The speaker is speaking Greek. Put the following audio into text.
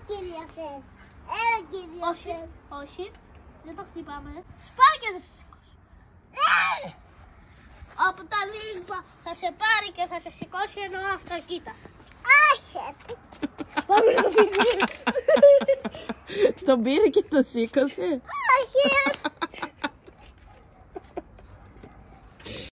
κυρία Φρέδ. Έλα κυρία Όχι, Φρέδ. όχι. Δεν το χτυπάμε. Σπάει και δεν σε σηκώσει. Από τα λίγα θα σε πάρει και θα σε σηκώσει ενώ αυτό, κοίτα. Άχετε. Πάμε να φύγουμε. Τον πήρε και το σήκωσε. Όχι.